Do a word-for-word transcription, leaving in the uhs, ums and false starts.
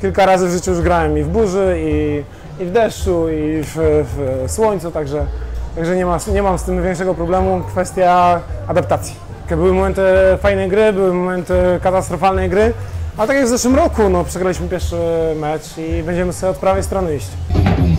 kilka razy w życiu już grałem i w burzy, i, i w deszczu, i w, w słońcu, także, także nie, ma, nie mam z tym większego problemu. Kwestia adaptacji. Były momenty fajnej gry, były momenty katastrofalnej gry, ale tak jak w zeszłym roku, no, przegraliśmy pierwszy mecz i będziemy sobie od prawej strony iść.